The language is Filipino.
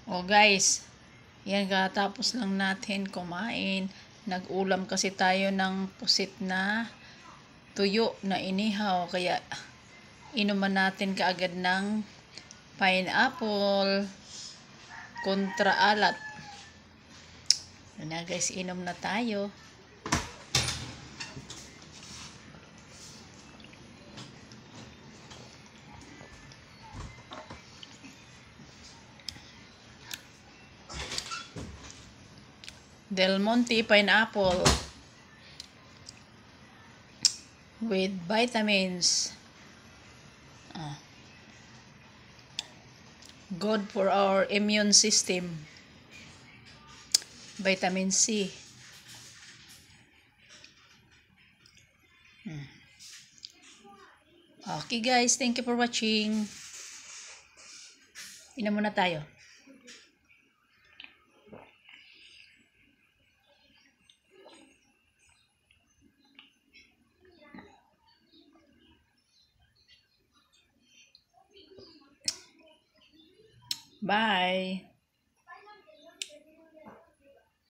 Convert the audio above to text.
Oh guys, yan katapos lang natin kumain. Nag-ulam kasi tayo ng pusit na tuyo na inihaw. Kaya inuman natin kaagad ng pineapple kontra alat. Yan na guys, inom na tayo. Del Monte pineapple with vitamins. Good for our immune system. Vitamin C. Okay guys, thank you for watching. Inom muna tayo. Bye.